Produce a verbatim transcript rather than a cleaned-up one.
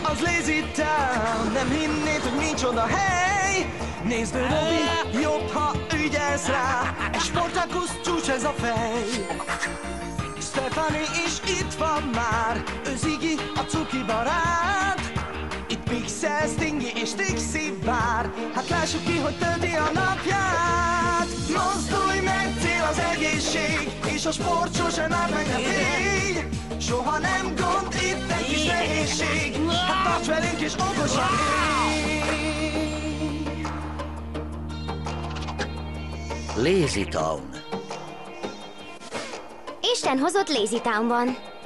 az LazyTown. Nem hinnéd, hogy micsoda hely. Nézd, Robi, jobb, ha ügyelsz rá. Egy Sportakusz csúcs ez a fej. Stefani is itt van már. Ő Ziggy, a cuki barát. Itt Pixel, Stingy és Trixie vár. Hát lássuk ki, hogy tölti a napját. Mozdulj meg, cél az egészség, és a sport sosem áll meg, ne félj. Soha nem gond, itt egy kis nehézség. Hát tarts velünk és okosan LazyTown. Isten hozott LazyTownban.